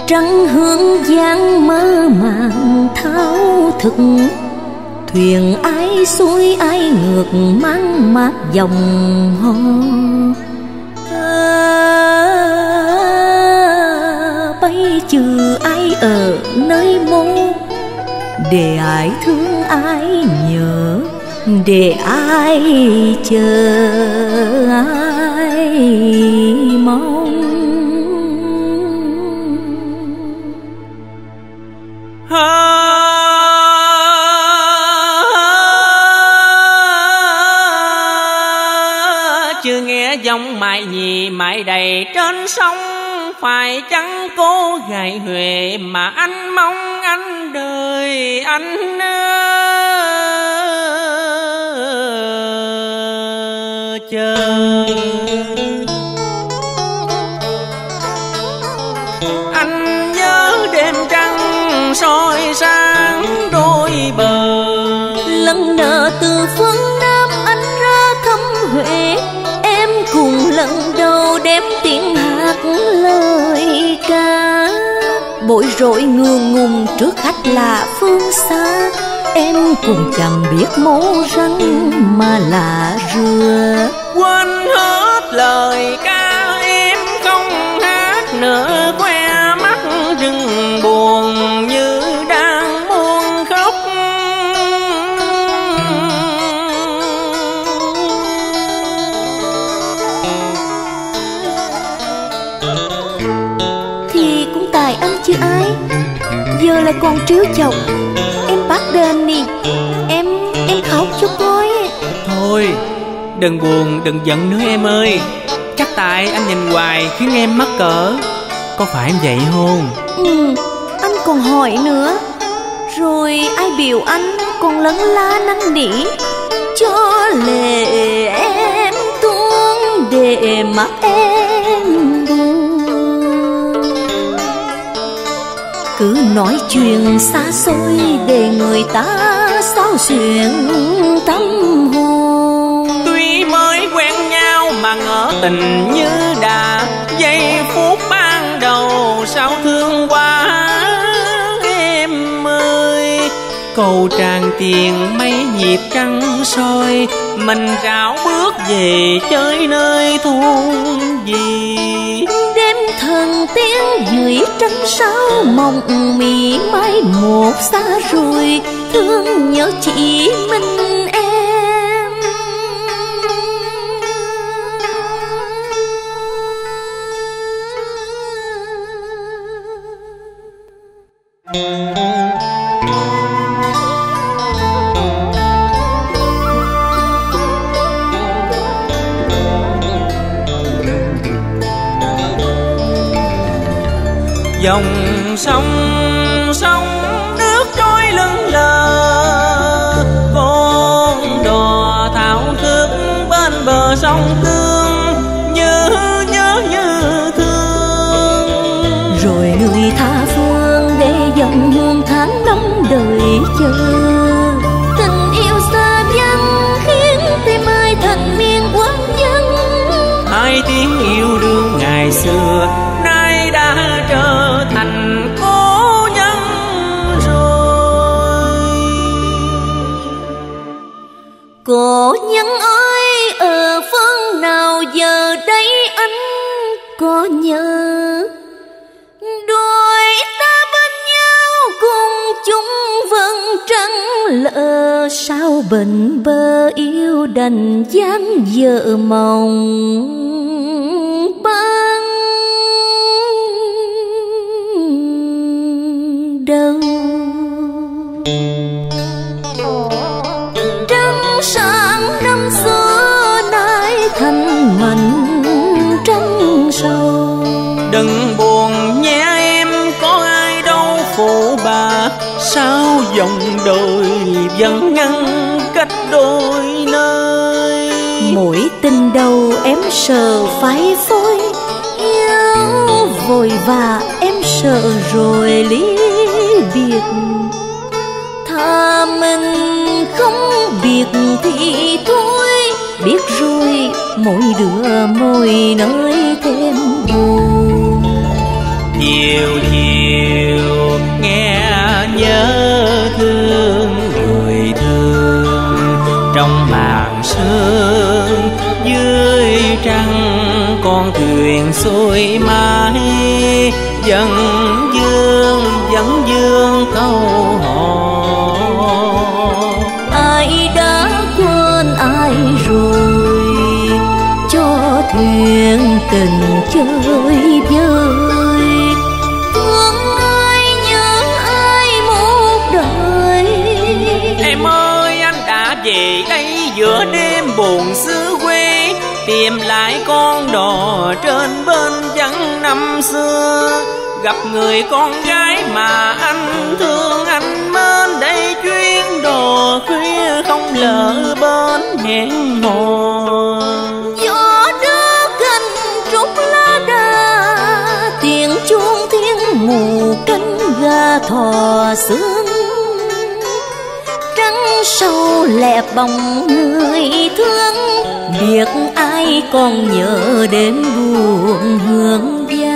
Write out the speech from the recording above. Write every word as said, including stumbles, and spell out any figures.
trăng hương giang mơ màng thao thức. Thuyền ai xuôi ai ngược mang mát dòng hò. À, bay trừ ai ở nơi mô, để ai thương ai nhớ, để ai chờ ai mong. Chưa nghe giọng mãi nhì mãi đầy trên sông, phải chăng cô gái Huệ mà anh mong anh đời anh chờ. Anh nhớ đêm trăng soi sáng đôi bờ, lần nợ từ phương Nam anh ra thăm Huệ. Em cùng lần đầu đem tiếng hát lời ca, bối rối ngượng ngùng trước khách lạ phương xa. Em cũng chẳng biết mố răng mà là rưa. Quên hết lời ca em không hát nữa, que mắt rừng buồn như đang muốn khóc. Thì cũng tại anh chứ ai, giờ lại còn trêu chọc. Em bắt đền đi, em em khóc cho coi. Thôi đừng buồn đừng giận nữa em ơi, chắc tại anh nhìn hoài khiến em mắc cỡ. Có phải em vậy không? Ừ, anh còn hỏi nữa. Rồi ai biểu anh còn lấn la năn nỉ, cho lệ em tuôn để mắt em buồn. Cứ nói chuyện xa xôi để người ta xao xuyên tâm hồn. Tuy mới quen nhau mà ngỡ tình như đà, giây phút ban đầu sao thương quá em ơi. Cầu tràn tiền mấy nhịp trăng soi, mình rảo bước về chơi nơi thôn gì. Đêm thần tiếng dưới trăng sao mộng mị, mai một xa rồi thương nhớ chỉ mình em. Dòng sông sông nước trôi lững lờ, con đò thao thức bên bờ sông Tương, như nhớ như thương. Rồi người tha phương để dòng hương tháng năm đời chờ. Tình yêu xa vắng khiến tim ai thành miên quán nhân. Hai tiếng yêu đương ngày xưa nay đã trở thành cố nhân rồi. Cố nhân ơi ở phương nào giờ đây anh có nhớ. Đôi ta bên nhau cùng chung vầng trăng lỡ, sao bên bờ yêu đành dáng vợ mộng ban đầu. Trăng sáng năm xưa nay thành mảnh trăng sầu. Đừng buồn nhé em, có ai đâu phụ bạc, sao dòng đời vẫn ngăn cách đôi nơi. Mỗi tình đầu em sợ phai phôi, yêu vội vã em sợ rồi ly biệt. Thà mình không biết thì thôi, biết rồi mỗi đứa mỗi nơi thêm buồn. Chiều chiều xuôi mãi, dần dương vẫn dương câu hò. Ai đã quên ai rồi, cho thuyền tình chơi vơi. Thương ai nhớ ai một đời. Em ơi anh đã về đây giữa đêm buồn xứ quê, tìm lại con đò trên bên vắng năm xưa. Gặp người con gái mà anh thương anh mến, đây chuyến đò khuya không lỡ bến hẹn hò. Gió đưa cành trúc lá đa, tiếng chuông thiên mù cánh gà thò sương. Trăng sâu lẹp bóng người thương, biết ai còn nhớ đêm buồn hương gia.